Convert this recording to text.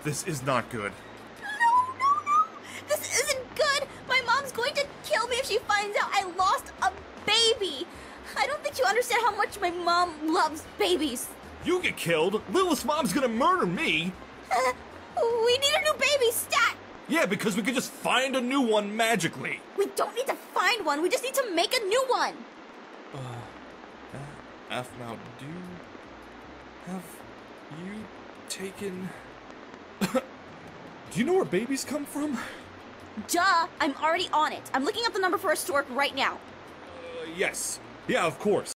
This is not good. No! This isn't good! My mom's going to kill me if she finds out I lost a baby! I don't think you understand how much my mom loves babies. You get killed? Lilith's mom's gonna murder me! We need a new baby, stat! Yeah, because we could just find a new one magically. We don't need to find one, we just need to make a new one! Aphmau, have you taken... Do you know where babies come from? Duh! I'm already on it. I'm looking up the number for a stork right now. Yes. Yeah, of course.